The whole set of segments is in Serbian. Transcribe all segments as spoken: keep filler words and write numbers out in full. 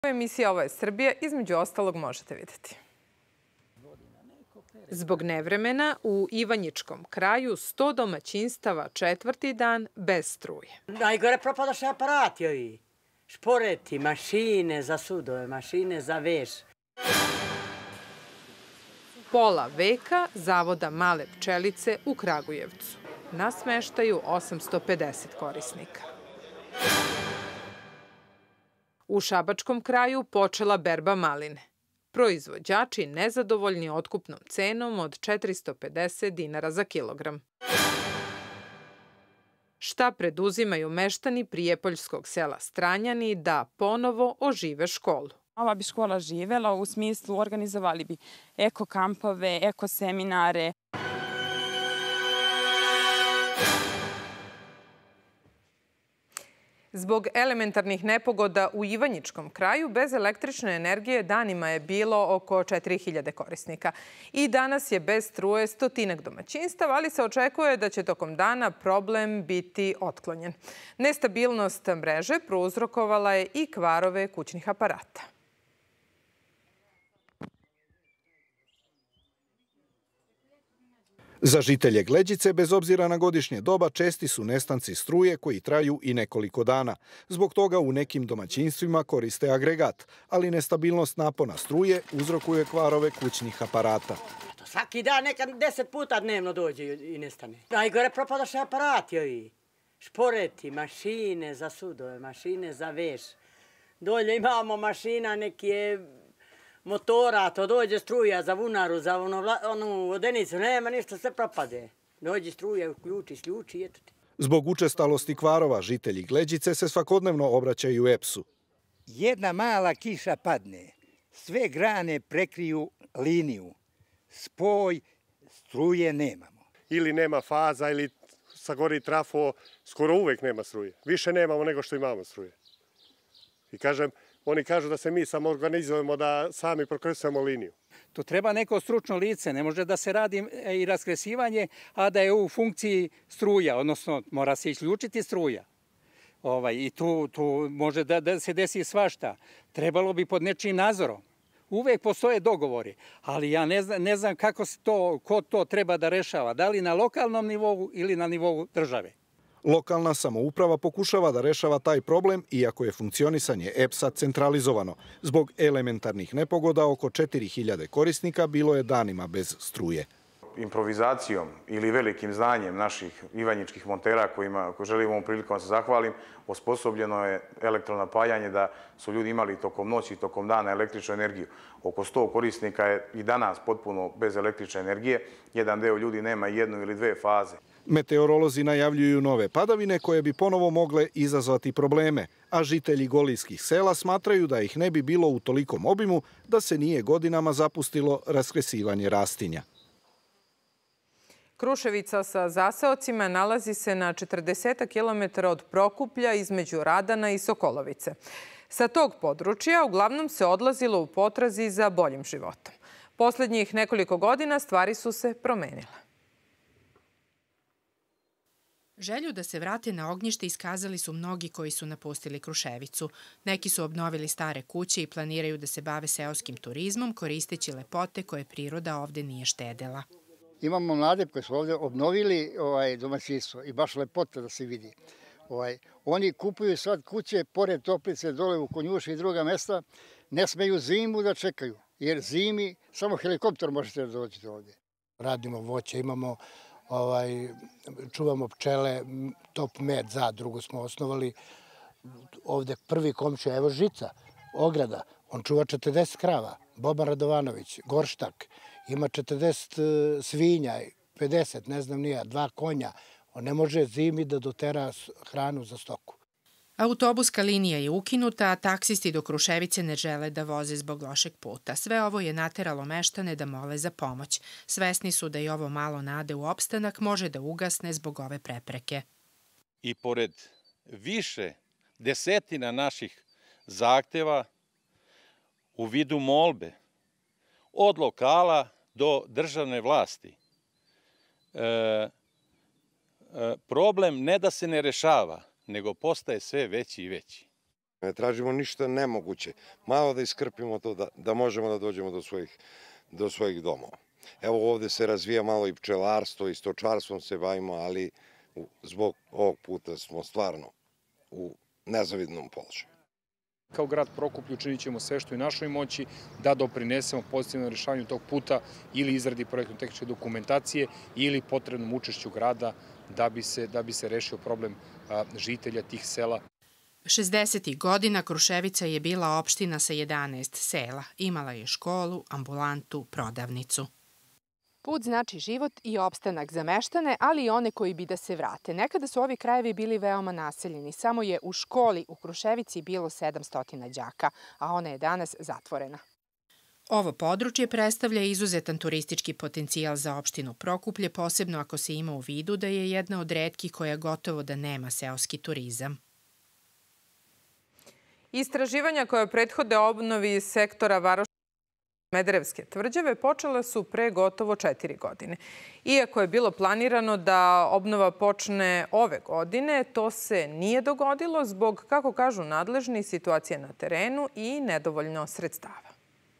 Emisija Ovo je Srbija, između ostalog možete vidjeti. Zbog nevremena u Ivanjičkom kraju sto domaćinstava četvrti dan bez struje. Najgore propadaše aparati ovi. Šporeti, mašine za sudove, mašine za veš. Pola veka Zavoda Male pčelice u Kragujevcu. Na smeštaju osamsto pedeset korisnika. U Šabačkom kraju počela berba maline. Proizvođači nezadovoljni otkupnom cenom od četiristo pedeset dinara za kilogram. Šta preduzimaju meštani Prijepoljskog sela Stranjani da ponovo ožive školu? Ova bi škola živela u smislu organizovali bi eko kampove, eko seminare. Zbog elementarnih nepogoda u Ivanjičkom kraju bez električne energije danima je bilo oko četiri hiljade korisnika. I danas je bez struje stotinak domaćinstava, ali se očekuje da će tokom dana problem biti otklonjen. Nestabilnost mreže prouzrokovala je i kvarove kućnih aparata. Za žitelje Gleđice, bez obzira na godišnje doba, česti su nestanci struje koji traju i nekoliko dana. Zbog toga u nekim domaćinstvima koriste agregat, ali nestabilnost napona struje uzrokuje kvarove kućnih aparata. Svaki dan nekad deset puta dnevno dođe i nestane. Najgore propadaše aparati ovi. Šporeti, mašine za sudove, mašine za veš. Dolje imamo mašina neke motora, to dođe struja za vunaru, za onu vodenicu, nema ništa, sve propade. Dođe struja, uključi, sljuči i eto ti. Zbog učestalosti kvarova, žitelji Gleđice se svakodnevno obraćaju E P S-u. Jedna mala kiša padne, sve grane prekriju liniju, spoj, struje nemamo. Ili nema faza, ili sagori trafo, skoro uvek nema struje. Više nemamo nego što imamo struje. I kažem, oni kažu da se mi samo organizujemo da sami prokresujemo liniju. Tu treba neko stručno lice, ne može da se radi i raskresivanje, a da je u funkciji struja, odnosno mora se isključiti struja. I tu može da se desi svašta. Trebalo bi pod nečijim nadzorom. Uvek postoje dogovori, ali ja ne znam kako to, ko to treba da rešava, da li na lokalnom nivou ili na nivou države. Lokalna samouprava pokušava da rešava taj problem, iako je funkcionisanje E P S-a centralizovano. Zbog elementarnih nepogoda oko četiri hiljade korisnika bilo je danima bez struje. Improvizacijom ili velikim znanjem naših ivanjičkih montera kojima želim ovom prilikom da se zahvalim, osposobljeno je elektronapajanje da su ljudi imali tokom noći i tokom dana električnu energiju. Oko sto korisnika je i danas potpuno bez električne energije. Jedan deo ljudi nema jednu ili dve faze. Meteorolozi najavljuju nove padavine koje bi ponovo mogle izazvati probleme, a žitelji golijskih sela smatraju da ih ne bi bilo u tolikom obimu da se nije godinama zapustilo raskresivanje rastinja. Kruševica sa zaseocima nalazi se na četrdeset kilometara od Prokuplja između Radana i Sokolovice. Sa tog područja uglavnom se odlazilo u potrazi za boljim životom. Poslednjih nekoliko godina stvari su se promenile. Želju da se vrate na ognjište iskazali su mnogi koji su napustili Kruševicu. Neki su obnovili stare kuće i planiraju da se bave seoskim turizmom, koristeći lepote koje priroda ovde nije štedela. Imamo mlade koji su ovde obnovili domaćinstvo i baš lepote da se vidi. Oni kupuju sad kuće pored Toplice, dole u Konjuši i druga mesta, ne smeju zimu da čekaju, jer zimi samo helikopter možete da dođete ovde. Radimo voće, imamo čuvamo pčele, Top Med zadrugu smo osnovali. Ovde prvi komšija, evo Žica, Ograda, on čuva četrdeset krava. Boban Radovanović, Gorštak, ima četrdeset svinja, pedeset, ne znam nija, dva konja. On ne može zimi da dotera hranu za stoku. Autobuska linija je ukinuta, a taksisti do Kruševice ne žele da voze zbog lošeg puta. Sve ovo je nateralo meštane da mole za pomoć. Svesni su da i ovo malo nade u opstanak može da ugasne zbog ove prepreke. I pored više desetina naših zahteva u vidu molbe od lokala do državne vlasti, problem ne da se ne rešava, nego postaje sve veći i veći. Ne tražimo ništa nemoguće. Malo da iskrpimo to da, da možemo da dođemo do svojih, do svojih domova. Evo ovde se razvija malo i pčelarstvo i stočarstvom se bavimo, ali zbog ovog puta smo stvarno u nezavidnom položaju. Kao grad Prokuplje učinit ćemo sve što je u našoj moći da doprinesemo pozitivnom rešavanju tog puta ili izradi projektno-tehničke dokumentacije ili potrebnom učešću grada da bi se, da bi se rešio problem a, žitelja tih sela. šezdesetih godina Kruševica je bila opština sa jedanaest sela. Imala je školu, ambulantu, prodavnicu. Put znači život i opstanak za meštane, ali i one koji bi da se vrate. Nekada su ovi krajevi bili veoma naseljeni. Samo je u školi u Kruševici bilo sedamsto đaka, a ona je danas zatvorena. Ovo područje predstavlja izuzetan turistički potencijal za opštinu Prokuplje, posebno ako se ima u vidu da je jedna od retkih koja gotovo da nema seoski turizam. Istraživanja koja prethode obnovi sektora Varoš Smederevske tvrđave počela su pre gotovo četiri godine. Iako je bilo planirano da obnova počne ove godine, to se nije dogodilo zbog, kako kažu nadležni, situacije na terenu i nedovoljno sredstava.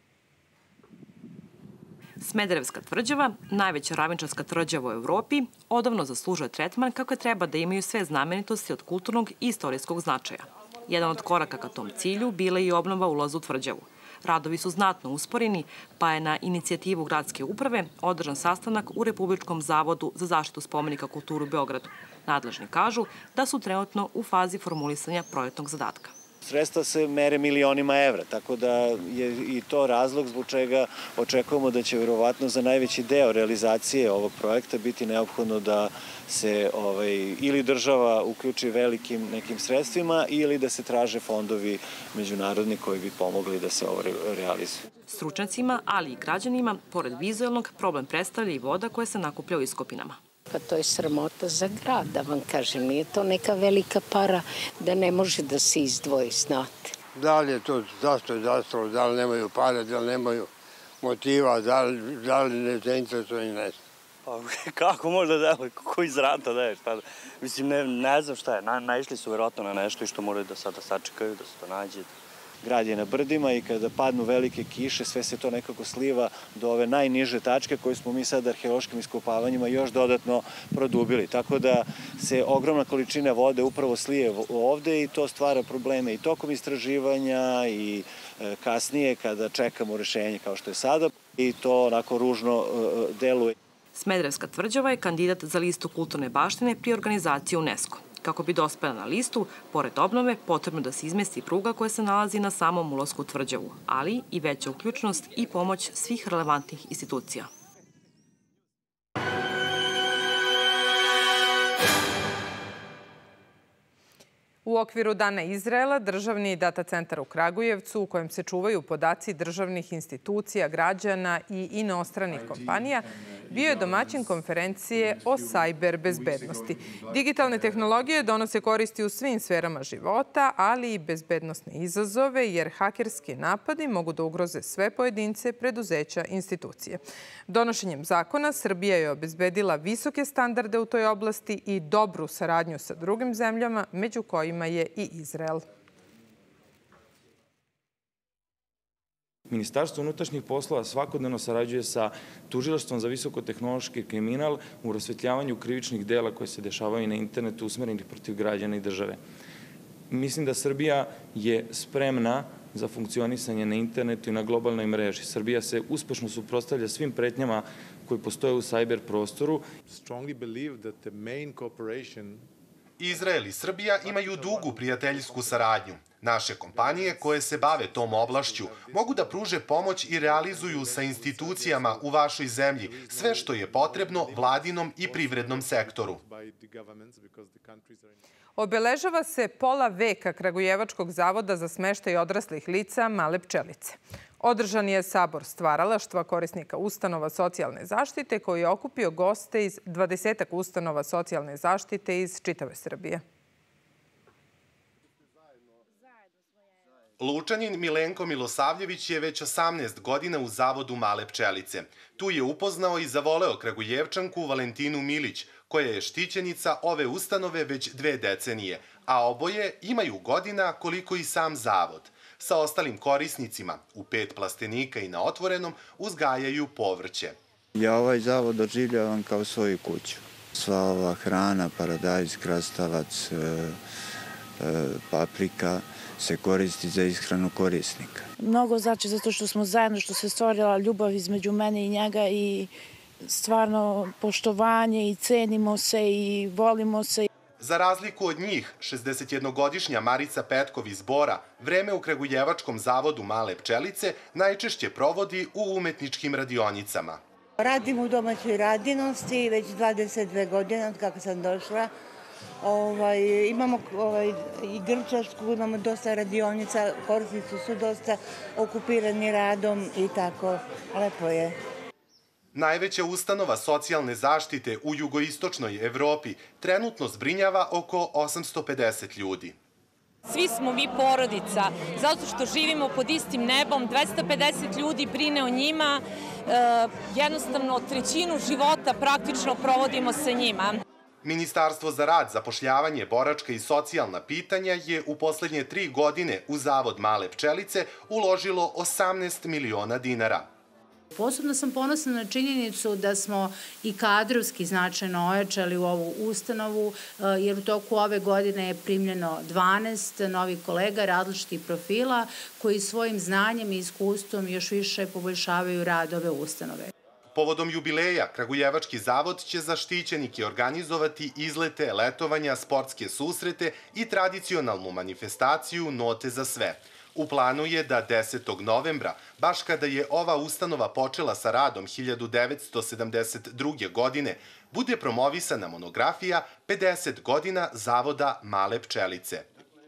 Smederevska tvrđava, najveća ravničarska tvrđava u Evropi, odavno zaslužuje tretman kako treba da imaju sve znamenitosti od kulturnog i istorijskog značaja. Jedan od koraka ka tom cilju bila je i obnova ulaza u tvrđavu. Radovi su znatno usporeni, pa je na inicijativu gradske uprave održan sastanak u Republičkom zavodu za zaštitu spomenika kulturu u Beogradu. Nadležni kažu da su trenutno u fazi formulisanja projektnog zadatka. Sredstva se mere milionima evra, tako da je i to razlog zbog čega očekujemo da će verovatno za najveći deo realizacije ovog projekta biti neophodno da se ovaj, ili država uključi velikim nekim sredstvima ili da se traže fondovi međunarodni koji bi pomogli da se ovo realizuje. Stručnjacima, ali i građanima, pored vizualnog, problem predstavlja i voda koja se nakuplja u iskopinama. Pa to je sramota za grad, da vam kažem. Nije to neka velika para da ne može da se izdvoji, znate. Da li je to zašto je zastalo, da li nemaju para, da li nemaju motiva, da li, da li ne zainteresovani, ne znam. Pa kako možda da, koji iz rata da je, šta da, mislim, ne, ne znam šta je, Na, naišli su verovatno na nešto i što moraju da sada sačekaju, da se to nađe. Grad je na brdima i kada padnu velike kiše, sve se to nekako sliva do ove najniže tačke koje smo mi sad arheološkim iskopavanjima još dodatno produbili. Tako da se ogromna količina vode upravo slije ovde i to stvara probleme i tokom istraživanja i kasnije kada čekamo rešenje kao što je sada i to onako ružno deluje. Smederevska tvrđava je kandidat za listu kulturne baštine pri organizaciji UNESCO. Kako bi dospela na listu, pored obnove, potrebno da se izmesti pruga koja se nalazi na samom ulasku u tvrđavu, ali i veća uključnost i pomoć svih relevantnih institucija. U okviru Dana Izraela, državni data centar u Kragujevcu, u kojem se čuvaju podaci državnih institucija, građana i inostranih kompanija, bio je domaćin konferencije o sajber bezbednosti. Digitalne tehnologije donose koristi u svim sferama života, ali i bezbednosne izazove, jer hakerski napadi mogu da ugroze sve pojedince, preduzeća, institucije. Donošenjem zakona Srbija je obezbedila visoke standarde u toj oblasti i dobru saradnju sa drugim zemljama, među kojima je i Izrael. Ministarstvo unutrašnjih poslova svakodnevno sarađuje sa Tužilaštvom za visokotehnološki kriminal u rasvetljavanju krivičnih dela koje se dešavaju na internetu usmerenih protiv građana i države. Mislim da Srbija je spremna za funkcionisanje na internetu i na globalnoj mreži. Srbija se uspešno suprotstavlja svim pretnjama koji postoje u sajber prostoru. Izrael i Srbija imaju dugu prijateljsku saradnju. Naše kompanije koje se bave tom oblašću mogu da pruže pomoć i realizuju sa institucijama u vašoj zemlji sve što je potrebno vladinom i privrednom sektoru. Obeležava se pola veka Kragujevačkog zavoda za smeštaj odraslih lica Male pčelice. Održan je sabor stvaralaštva korisnika ustanova socijalne zaštite koji je okupio goste iz dvadesetak ustanova socijalne zaštite iz čitave Srbije. Lučanin Milenko Milosavljević je već osamnaest godina u zavodu Male pčelice. Tu je upoznao i zavoleo Kragujevčanku Valentinu Milić, koja je štićenica ove ustanove već dve decenije, a oboje imaju godina koliko i sam zavod. Sa ostalim korisnicima u pet plastenika i na otvorenom uzgajaju povrće. Ja ovaj zavod doživljavam kao svoju kuću. Sva ova hrana, paradajz, krastavac, paprika se koristi za ishranu korisnika. Mnogo znači zato što smo zajedno, što se stvorila ljubav između mene i njega i stvarno poštovanje i cenimo se i volimo se. Za razliku od njih, šezdesetjednogodišnja Marica Petkov iz Bora vreme u Kragujevačkom zavodu Male pčelice najčešće provodi u umetničkim radionicama. Radim u domaćoj radinosti već dvadeset dve godine od kako sam došla. Ovaj, imamo ovaj, i grčarsku, imamo dosta radionica, korisnici su dosta okupirani radom i tako, lepo je. Najveća ustanova socijalne zaštite u jugoistočnoj Evropi trenutno zbrinjava oko osamsto pedeset ljudi. Svi smo mi porodica, zato što živimo pod istim nebom, dvesta pedeset ljudi brine o njima, jednostavno trećinu života praktično provodimo sa njima. Ministarstvo za rad, zapošljavanje, boračka i socijalna pitanja je u poslednje tri godine u Zavod Male pčelice uložilo osamnaest miliona dinara. Posebno sam ponosna na činjenicu da smo i kadrovski značajno ojačali u ovu ustanovu, jer u toku ove godine je primljeno dvanaest novih kolega različitih profila koji svojim znanjem i iskustvom još više poboljšavaju rad ove ustanove. Povodom jubileja, Kragujevački zavod će za štićenike organizovati izlete, letovanja, sportske susrete i tradicionalnu manifestaciju Note za sve. U planu je da desetog novembra, baš kada je ova ustanova počela sa radom hiljadu devetsto sedamdeset druge. godine, bude promovisana monografija pedeset godina Zavoda Male pčelice.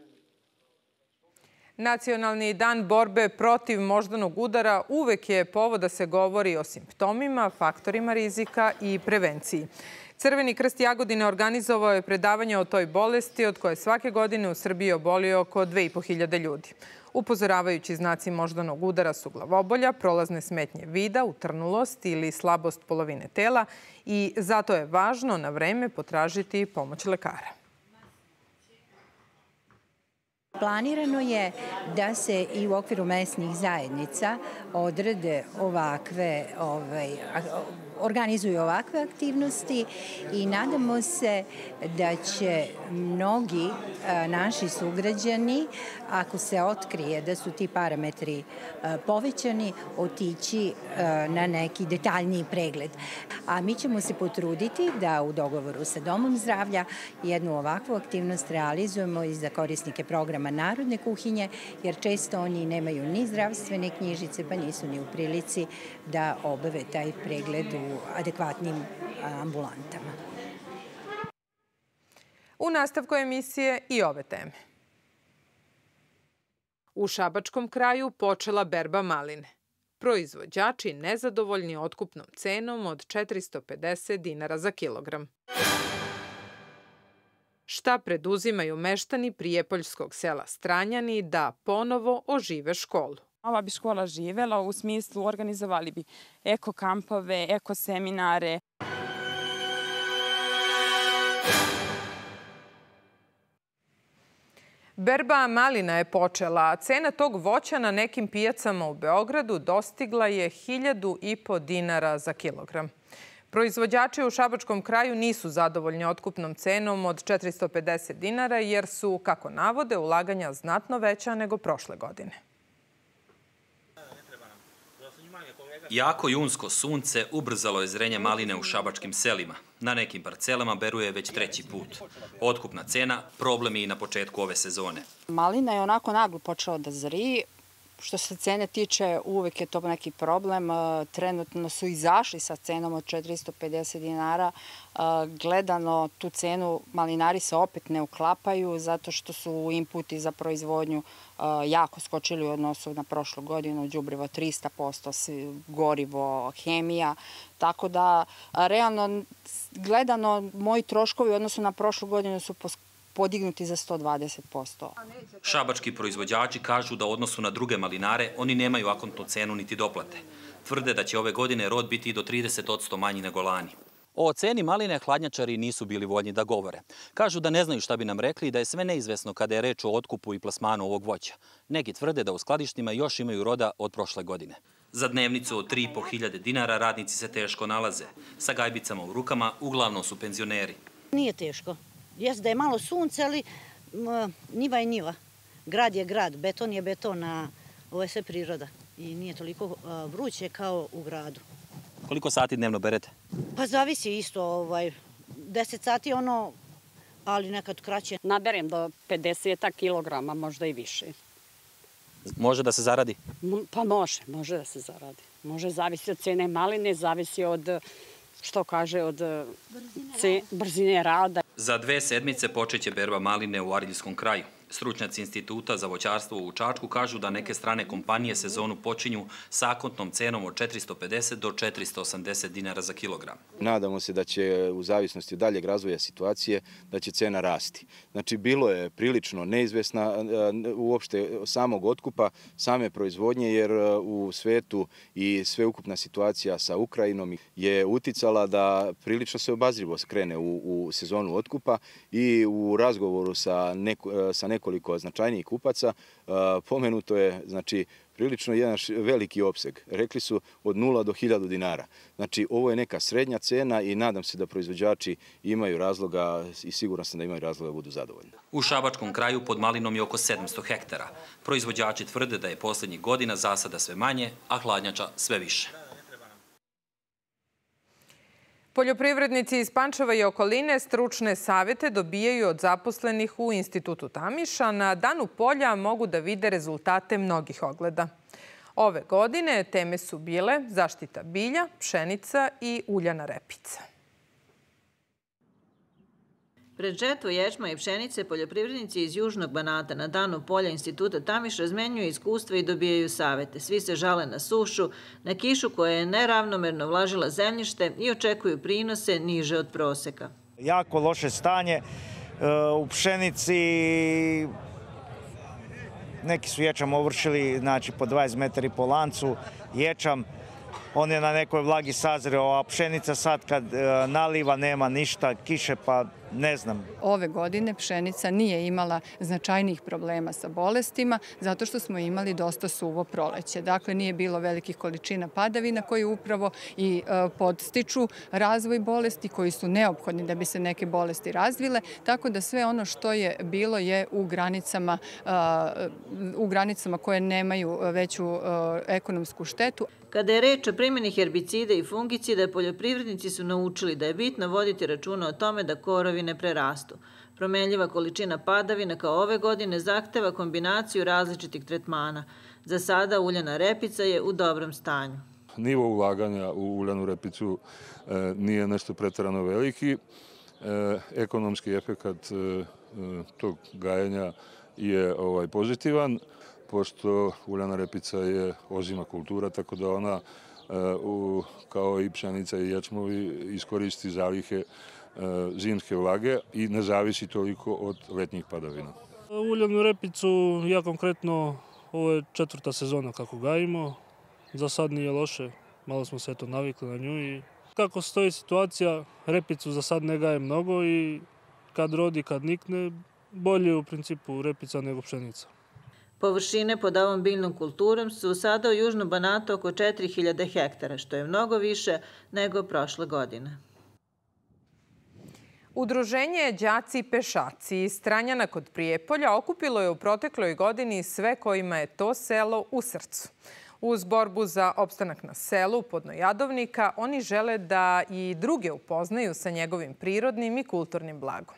Nacionalni dan borbe protiv moždanog udara uvek je povod da se govori o simptomima, faktorima rizika i prevenciji. Crveni krst Jagodine organizovao je predavanje o toj bolesti od koje svake godine u Srbiji oboli oko dve i po hiljade ljudi. Upozoravajući znaci moždanog udara su glavobolja, prolazne smetnje vida, utrnulost ili slabost polovine tela i zato je važno na vreme potražiti pomoć lekara. Planirano je da se i u okviru mesnih zajednica odrede ovakve, ovaj, organizuju ovakve aktivnosti i nadamo se da će mnogi a, naši sugrađani, ako se otkrije da su ti parametri a, povećani, otići a, na neki detaljniji pregled. A mi ćemo se potruditi da u dogovoru sa Domom zdravlja jednu ovakvu aktivnost realizujemo i za korisnike programa Narodne kuhinje, jer često oni nemaju ni zdravstvene knjižice, pa nisu ni u prilici da obave taj pregled u adekvatnim ambulantama. U nastavku emisije i ove teme. U Šabačkom kraju počela berba maline. Proizvođači nezadovoljni otkupnom cenom od četiristo pedeset dinara za kilogram. Šta preduzimaju meštani Prijepoljskog sela Stranjani da ponovo ožive školu? Ova bi škola živela, u smislu organizovali bi eko kampove, eko seminare. Berba malina je počela, a cena tog voća na nekim pijacama u Beogradu dostigla je hiljadu i po dinara za kilogram. Proizvođači u Šabačkom kraju nisu zadovoljni otkupnom cenom od četiristo pedeset dinara jer su, kako navode, ulaganja znatno veća nego prošle godine. Jako junsko sunce ubrzalo je zrenje maline u šabačkim selima. Na nekim parcelama beruje već treći put. Otkupna cena problem je i na početku ove sezone. Malina je onako naglo počela da zri. Što se cene tiče, uvek je to neki problem. Trenutno su izašli sa cenom od četiristo pedeset dinara. Gledano tu cenu, malinari se opet ne uklapaju zato što su inputi za proizvodnju jako skočili u odnosu na prošlu godinu. Đubrivo trista posto, gorivo, hemija. Tako da, realno gledano, moji troškovi u odnosu na prošlu godinu su podignuti za sto dvadeset posto. Šabački proizvođači kažu da u odnosu na druge malinare oni nemaju akontnu cenu niti doplate. Tvrde da će ove godine rod biti i do trideset posto manji nego lani. O ceni maline hladnjačari nisu bili voljni da govore. Kažu da ne znaju šta bi nam rekli i da je sve neizvesno kada je reč o otkupu i plasmanu ovog voća. Neki tvrde da u skladištima još imaju roda od prošle godine. Za dnevnicu od tri i po hiljade dinara radnici se teško nalaze. Sa gajbicama u rukama uglavnom su penzioneri. Nije teško. Jes da je malo sunce, ali njiva je njiva. Grad je grad, beton je beton, a ovo je sve priroda. I nije toliko vruće kao u gradu. Koliko sati dnevno berete? Pa zavisi isto, deset sati ono, ali nekad kraće. Naberem do pedeset kilograma, možda i više. Može da se zaradi? Pa može, može da se zaradi. Može, zavisi od cene maline, zavisi od, što kaže, od brzine rada. Za dve sedmice počeće berba maline u Ariljskom kraju. Stručnjaci Instituta za voćarstvo u Čačku kažu da neke strane kompanije sezonu počinju sa akontnom cenom od četiristo pedeset do četiristo osamdeset dinara za kilogram. Nadamo se da će u zavisnosti od daljeg razvoja situacije da će cena rasti. Znači, bilo je prilično neizvesna uopšte samog otkupa, same proizvodnje, jer u svetu i sveukupna situacija sa Ukrajinom je uticala da prilično se obazrivo krene u, u sezonu otkupa i u razgovoru sa, neko, sa nekoliko značajnijih kupaca pomenuto je, znači, prilično jedan veliki opseg. Rekli su od nula do hiljadu dinara. Znači, ovo je neka srednja cena i nadam se da proizvođači imaju razloga i siguran sam da imaju razloga da budu zadovoljni. U Šabačkom kraju pod malinom je oko sedamsto hektara. Proizvođači tvrde da je poslednjih godina zasada sve manje, a hladnjača sve više. Poljoprivrednici iz Pančeva i okoline stručne savete dobijaju od zaposlenih u Institutu Tamiš, a na Danu polja mogu da vide rezultate mnogih ogleda. Ove godine teme su bile zaštita bilja, pšenica i uljana repica. Pred žetvu ječma i pšenice poljoprivrednici iz Južnog Banata na Danu polja Instituta Tamiš razmenjuju iskustva i dobijaju savete. Svi se žale na sušu, na kišu koja je neravnomerno vlažila zemljište i očekuju prinose niže od proseka. Jako loše stanje u pšenici. Neki su ječam ovršili, znači po dvadeset metara po lancu. Ječam, on je na nekoj vlagi sazreo, a pšenica sad kad naliva nema ništa, kiše pa ne znam. Ove godine pšenica nije imala značajnijih problema sa bolestima zato što smo imali dosta suvo proleće. Dakle, nije bilo velikih količina padavina koji upravo i podstiču razvoj bolesti koji su neophodni da bi se neke bolesti razvile. Tako da sve ono što je bilo je u granicama, u granicama koje nemaju veću ekonomsku štetu. Kada je reč o primjeni herbicida i fungicida, poljoprivrednici su naučili da je bitno voditi računa o tome da korovi ne prerastu. Promenljiva količina padavina kao ove godine zahteva kombinaciju različitih tretmana. Za sada uljana repica je u dobrom stanju. Nivo ulaganja u uljanu repicu nije nešto preterano veliki. Ekonomski efekat tog gajenja je pozitivan, pošto uljana repica je ozima kultura, tako da ona, kao i pšenica i ječmovi, iskoristi zalihe zimske vlage i ne zavisi toliko od letnjih padavina. Uljanu repicu, ja konkretno, ovo je četvrta sezona kako gajimo. Za sad nije loše, malo smo se eto navikli na nju i kako stoji situacija, repicu za sad ne gaje mnogo i kad rodi, kad nikne, bolje je u principu repica nego pšenica. Površine pod ovom biljnom kulturom su sada u Južnom Banatu oko četiri hiljade hektara, što je mnogo više nego prošle godine. Udruženje Đaci i pešaci iz Stranjana kod Prijepolja okupilo je u protekloj godini sve kojima je to selo u srcu. Uz borbu za opstanak na selu Podnojadovnika, oni žele da i druge upoznaju sa njegovim prirodnim i kulturnim blagom.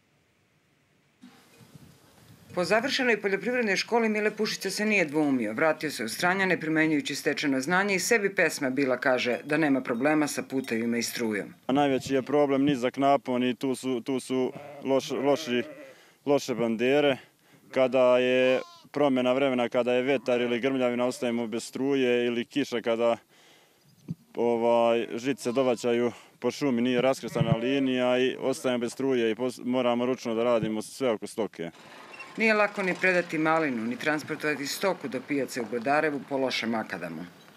Po završenoj poljoprivrednoj školi Mile Pušica se nije dvoumio. Vratio se u Stranjane primenjujući stečeno znanje i sebi pesma bila, kaže, da nema problema sa putevima i strujom. Najveći je problem nizak napon i tu su, tu su loš, loši, loše bandere. Kada je promjena vremena, kada je vetar ili grmljavina, ostajemo bez struje ili kiša kada ovaj, žice dovaćaju po šumi, nije raskrstana linija i ostajemo bez struje i moramo ručno da radimo sve oko stoke. Nije lako ni predati malinu, ni transportovati stoku do pijace u Brodarevu po lošem makadamu.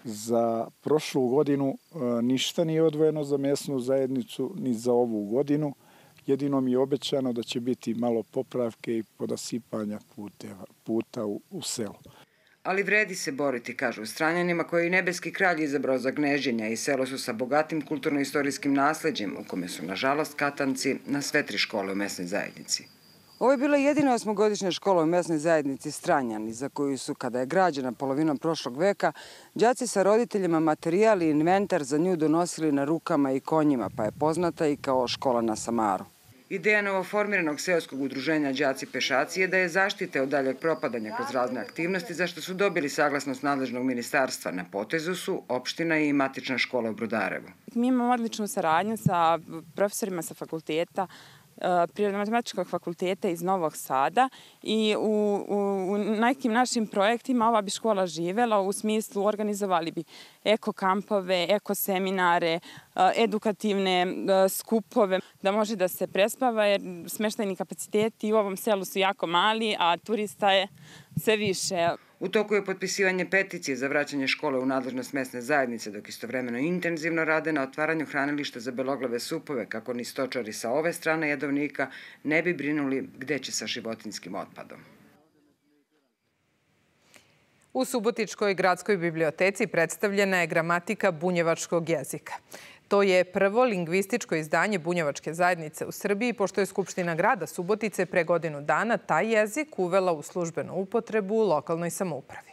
Za prošlu godinu ništa nije odvojeno za mesnu zajednicu ni za ovu godinu. Jedino mi je obećano da će biti malo popravke i podasipanja puta u selu. Ali vredi se boriti, kažu Stranjanima, koji nebeski kralj izabrao za gnežđenja i selo su sa bogatim kulturno-istorijskim nasleđem, u kome su, nažalost, katanci na sve tri škole u mesnoj zajednici. Ovo je bila jedina osmogodišnja škola u mesnoj zajednici Stranjani, za koju su, kada je građena polovinom prošlog veka, đaci sa roditeljima materijal i inventar za nju donosili na rukama i konjima, pa je poznata i kao škola na Samaru. Ideja novoformiranog seoskog udruženja Đaci pešaci je da je zaštite od daljeg propadanja kroz razne aktivnosti, zašto su dobili saglasnost nadležnog ministarstva. Na potezu su opština i matična škola u Brodarevu. Mi imamo odličnu saradnju sa profesorima sa fakulteta, Prirodno-matematičkog fakulteta iz Novog Sada i u, u, u nekim našim projektima ova bi škola živela, u smislu organizovali bi eko kampove, eko seminare, edukativne skupove, da može da se prespava jer smeštajni kapaciteti u ovom selu su jako mali, a turista je sve više. U toku je potpisivanje peticije za vraćanje škole u nadležnost mesne zajednice, dok istovremeno intenzivno rade na otvaranju hranilišta za beloglave supove, kako ni stočari sa ove strane jedovnika ne bi brinuli gde će sa životinjskim otpadom. U Subotičkoj gradskoj biblioteci predstavljena je gramatika bunjevačkog jezika. To je prvo lingvističko izdanje bunjevačke zajednice u Srbiji, pošto je Skupština grada Subotice pre godinu dana taj jezik uvela u službenu upotrebu u lokalnoj samoupravi.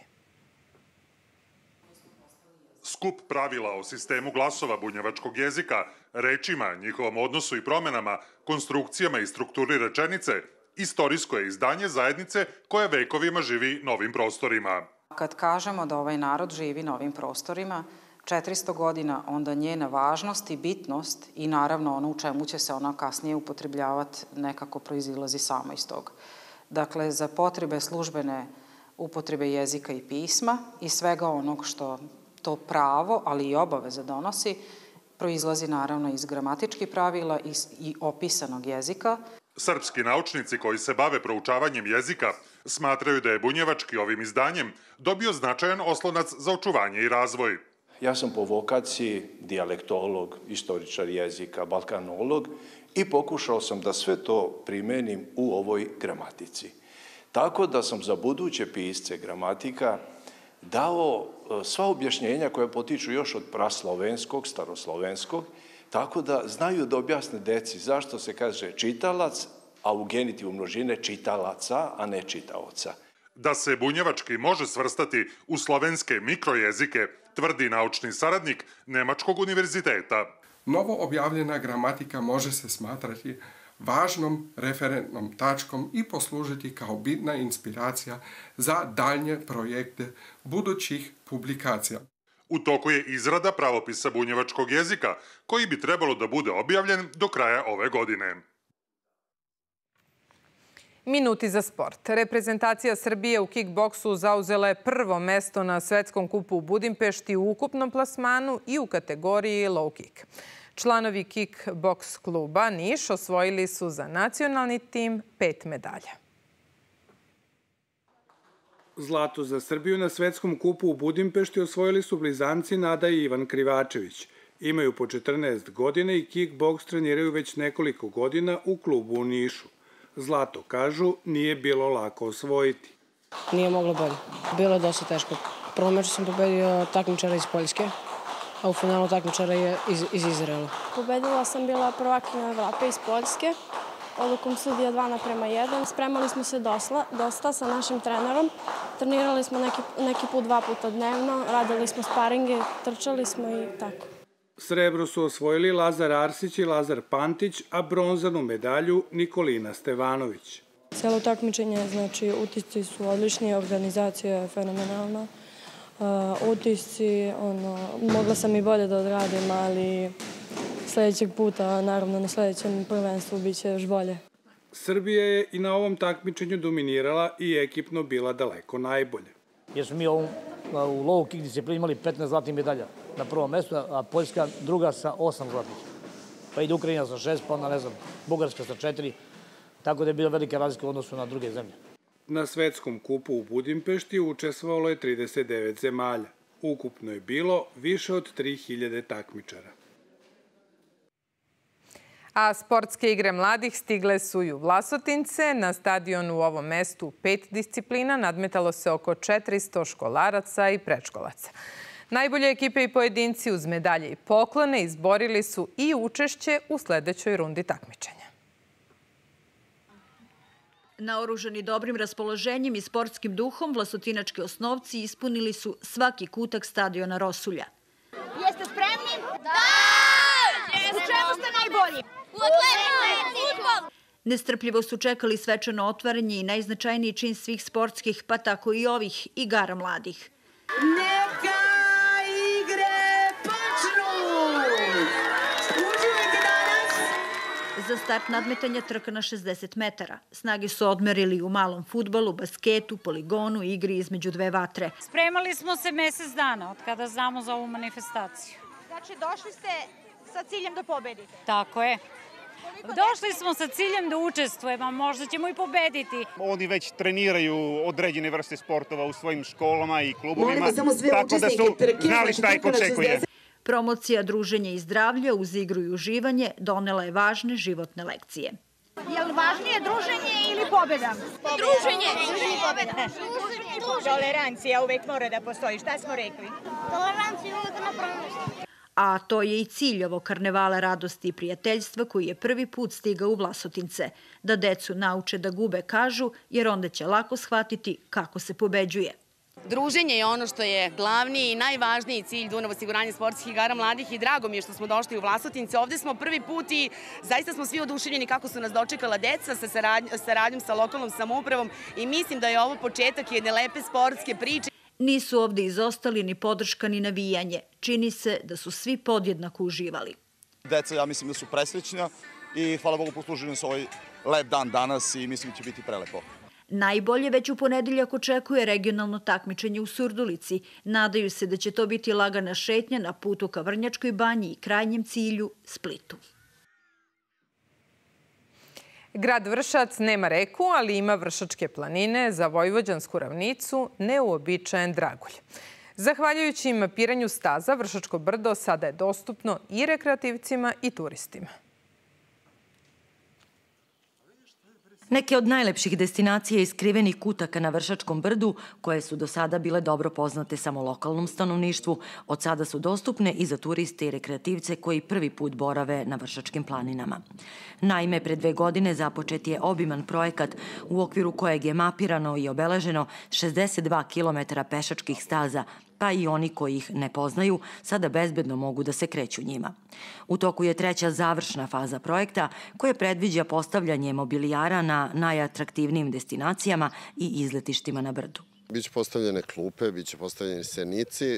Skup pravila o sistemu glasova bunjevačkog jezika, rečima, njihovom odnosu i promenama, konstrukcijama i strukturi rečenice, istorijsko je izdanje zajednice koja vekovima živi novim prostorima. Kad kažemo da ovaj narod živi novim prostorima, četiristo godina, onda njena važnost i bitnost i naravno ono u čemu će se ona kasnije upotrebljavati nekako proizilazi samo iz toga. Dakle, za potrebe službene upotrebe jezika i pisma i svega onog što to pravo, ali i obaveza donosi, proizlazi naravno iz gramatičkih pravila i opisanog jezika. Srpski naučnici koji se bave proučavanjem jezika smatraju da je bunjevački ovim izdanjem dobio značajan oslonac za očuvanje i razvoj. Ja sam po vokaciji dijalektolog, istoričar jezika, balkanolog i pokušao sam da sve to primenim u ovoj gramatici. Tako da sam za buduće pisce gramatika dao sva objašnjenja koja potiču još od praslovenskog, staroslovenskog, tako da znaju da objasne deci zašto se kaže čitalac, a u genitivu množine čitalaca, a ne čitaoca. Da se bunjevački može svrstati u slovenske mikrojezike, tvrdi naučni saradnik Nemačkog univerziteta. Novo objavljena gramatika može se smatrati važnom referentnom tačkom i poslužiti kao bitna inspiracija za daljnje projekte budućih publikacija. U toku je izrada pravopisa bunjevačkog jezika, koji bi trebalo da bude objavljen do kraja ove godine. Minuti za sport. Reprezentacija Srbije u kickboksu zauzela je prvo mesto na svetskom kupu u Budimpešti u ukupnom plasmanu i u kategoriji low kick. Članovi kickboks kluba Niš osvojili su za nacionalni tim pet medalja. Zlato za Srbiju na svetskom kupu u Budimpešti osvojili su blizanci Nada i Ivan Krivačević. Imaju po četrnaest godina i kickboks treniraju već nekoliko godina u klubu u Nišu. Zlato, kažu, nije bilo lako osvojiti. Nije moglo bolje. Bilo je dosta teško. Prvo meču sam pobedio takmičara iz Poljske, a u finalu takmičara je iz, iz Izraela. Pobedila sam bila prvakinja Evrope iz Poljske, odlukom sudija dva naprema jedan. Spremali smo se dosla, dosta sa našim trenerom. Trenirali smo neki, neki put dva puta dnevno, radili smo sparinge, trčali smo i tako. Srebro su osvojili Lazar Arsić i Lazar Pantić, a bronzanu medalju Nikolina Stevanović. Cijelo takmičenje, znači, utisci su odlični, organizacija je fenomenalna. Uh, utisci, ono, mogla sam i bolje da odradim, ali sljedećeg puta, naravno na sljedećem prvenstvu, bit će još bolje. Srbija je i na ovom takmičenju dominirala i ekipno bila daleko najbolje. Jer smo mi u low kick disciplini imali petnaest zlatnih medalja na prvom mestu, a Poljska druga sa osam zlatnih. Pa ide Ukrajina sa šest, pa onda, ne znam, Bugarska sa četiri. Tako da je bila velika razlika u odnosu na druge zemlje. Na svetskom kupu u Budimpešti učestvovalo je trideset devet zemalja. Ukupno je bilo više od tri hiljade takmičara. A sportske igre mladih stigle su i u Vlasotince. Na stadionu u ovom mestu u pet disciplina nadmetalo se oko četiristo školaraca i predškolaca. Najbolje ekipe i pojedinci uz medalje i poklone izborili su i učešće u sledećoj rundi takmičenja. Naoružani dobrim raspoloženjem i sportskim duhom, vlasotinački osnovci ispunili su svaki kutak stadiona Rosulja. Jeste spremni? Da! U čemu ste najbolji? Fudbal! Nestrpljivo su čekali svečano otvaranje i najznačajniji čin svih sportskih, pa tako i ovih igara mladih. Neka igre počnu! Uživajte danas! Za start nadmetanja trka na šezdeset metara. Snage su odmerili u malom fudbalu, basketu, poligonu i igri između dve vatre. Spremali smo se mesec dana od kada znamo za ovu manifestaciju. Znači, došli ste sa ciljem da pobedite? Tako je. Došli smo sa ciljem da učestvujemo, možda ćemo i pobediti. Oni već treniraju određene vrste sportova u svojim školama i klubovima, tako da su znali šta ih očekuje. Promocija druženja i zdravlja uz igru i uživanje donela je važne životne lekcije. Je li važnije druženje ili pobjeda? Druženje! Druženje i pobjeda. Tolerancija uvek mora da postoji. Šta smo rekli? Tolerancija uvek na prvom mjestu. A to je i cilj ovog karnevala radosti i prijateljstva koji je prvi put stigao u Vlasotince. Da decu nauče da gube, kažu, jer onda će lako shvatiti kako se pobeđuje. Druženje je ono što je glavni i najvažniji cilj Dunav osiguranja sportskih igara mladih i drago mi je što smo došli u Vlasotince. Ovde smo prvi put i zaista smo svi oduševljeni kako su nas dočekala deca sa saradnjom sa lokalnom samoupravom i mislim da je ovo početak jedne lepe sportske priče. Nisu ovde izostali ni podrška ni navijanje. Čini se da su svi podjednako uživali. Deca, ja mislim da su presrećna i hvala Bogu poslužili su ovaj lep dan danas i mislim da će biti prelepo. Najbolje već u ponedeljak očekuje regionalno takmičenje u Surdulici. Nadaju se da će to biti lagana šetnja na putu ka Vrnjačkoj banji i krajnjem cilju Splitu. Grad Vršac nema reku, ali ima Vršačke planine, za vojvođansku ravnicu neuobičajen dragulj. Zahvaljujući mapiranju staza, Vršačko brdo sada je dostupno i rekreativcima i turistima. Neke od najlepših destinacija i skrivenih kutaka na Vršačkom brdu, koje su do sada bile dobro poznate samo lokalnom stanovništvu, od sada su dostupne i za turiste i rekreativce koji prvi put borave na Vršačkim planinama. Naime, pre dve godine započet je obiman projekat u okviru kojeg je mapirano i obeleženo šezdeset dva kilometara pešačkih staza, pa i oni koji ih ne poznaju sada bezbedno mogu da se kreću njima. U toku je treća završna faza projekta koja predviđa postavljanje mobilijara na najatraktivnijim destinacijama i izletištima na brdu. Biće postavljene klupe, biće postavljeni senici,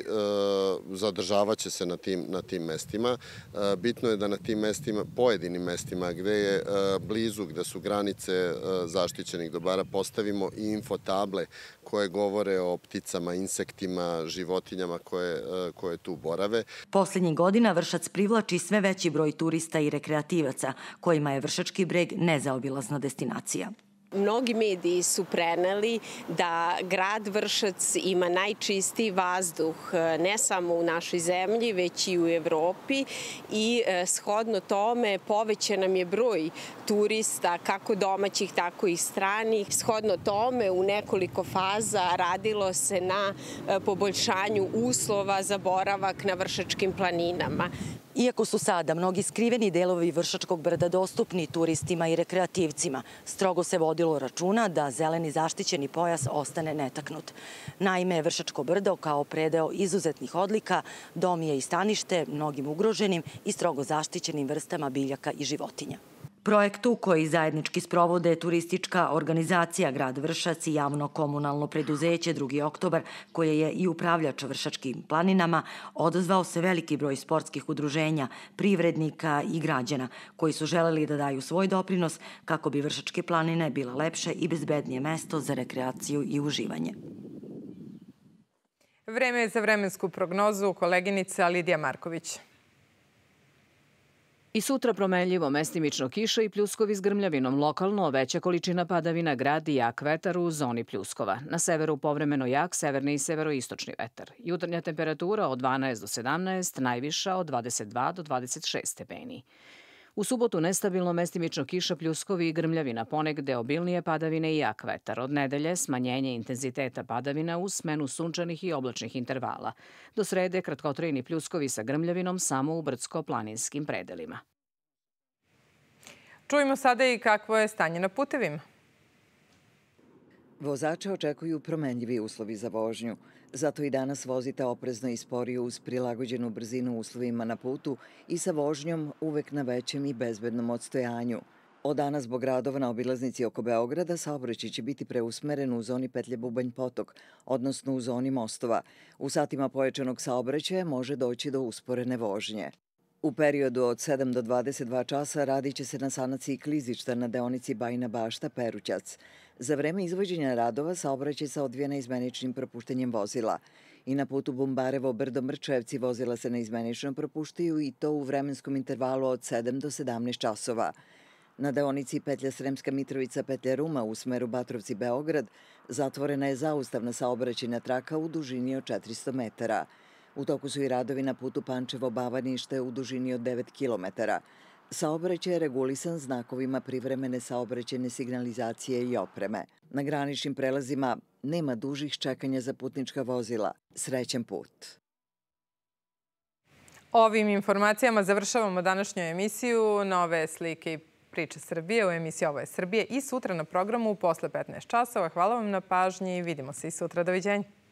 zadržavat će se na tim, na tim mestima. Bitno je da na tim mestima, pojedinim mestima gde je blizu, gde su granice zaštićenih dobara, postavimo i infotable koje govore o pticama, insektima, životinjama koje, koje tu borave. Poslednjih godina Vršac privlači sve veći broj turista i rekreativaca, kojima je Vršački breg nezaobilazna destinacija. Mnogi mediji su preneli da grad Vršac ima najčistiji vazduh ne samo u našoj zemlji, već i u Evropi i shodno tome povećan nam je broj turista, kako domaćih, tako i stranih. Shodno tome u nekoliko faza radilo se na poboljšanju uslova za boravak na Vršačkim planinama. Iako su sada mnogi skriveni delovi Vršačkog brda dostupni turistima i rekreativcima, strogo se vodilo računa da zeleni zaštićeni pojas ostane netaknut. Naime, Vršačko brdo kao predeo izuzetnih odlika dom je i stanište mnogim ugroženim i strogo zaštićenim vrstama biljaka i životinja. Projektu koji zajednički sprovode turistička organizacija Grad Vršac i javno-komunalno preduzeće drugi oktobar, koje je i upravljač Vršačkim planinama, odazvao se veliki broj sportskih udruženja, privrednika i građana koji su želeli da daju svoj doprinos kako bi Vršačke planine bile lepše i bezbednije mesto za rekreaciju i uživanje. Vreme je za vremensku prognozu, koleginica Lidija Marković. I sutra promenljivo, mestimično kiša i pljuskovi s grmljavinom. Lokalno veća količina padavina, grad i jak vetar u zoni pljuskova. Na severu povremeno jak severni i severoistočni vetar. Jutarnja temperatura od dvanaest do sedamnaest, najviša od dvadeset dva do dvadeset šest stepeni. U subotu nestabilno, mestimično kiša, pljuskovi i grmljavina, ponegde obilnije padavine i jak vetar. Od nedelje smanjenje intenziteta padavina uz smenu sunčanih i oblačnih intervala. Do srede kratkotrajni pljuskovi sa grmljavinom samo u brdsko-planinskim predelima. Čujemo sada i kakvo je stanje na putevima. Vozače očekuju promenljivi uslovi za vožnju. Zato i danas vozite oprezno i sporije uz prilagođenu brzinu uslovima na putu i sa vožnjom uvek na većem i bezbednom odstojanju. Od danas zbog radova na obilaznici oko Beograda saobraćaj će biti preusmeren u zoni petlje Bubanj Potok, odnosno u zoni mostova. U satima pojačanog saobraćaja može doći do usporene vožnje. U periodu od sedam do dvadeset dva časa radit će se na sanaciji klizišta na deonici Bajina Bašta-Perućac. Za vreme izvođenja radova saobraćaj se odvija neizmeničnim propuštanjem vozila. I na putu Bumbarevo Brdo Mrčevci vozila se neizmenično propuštaju i to u vremenskom intervalu od sedam do sedamnaest časova. Na deonici petlja Sremska Mitrovica petlja Ruma u smeru Batrovci-Beograd zatvorena je zaustavna saobraćajna traka u dužini od četiristo metara. U toku su i radovi na putu Pančevo-Bavanište u dužini od devet kilometara. Saobraćaj je regulisan znakovima privremene saobraćajne signalizacije i opreme. Na graničnim prelazima nema dužih čekanja za putnička vozila. Srećan put! Ovim informacijama završavamo današnju emisiju Nove slike i priče Srbije u emisiji Ovo je Srbije i sutra na programu posle petnaest časova. Hvala vam na pažnji i vidimo se i sutra. Doviđenja!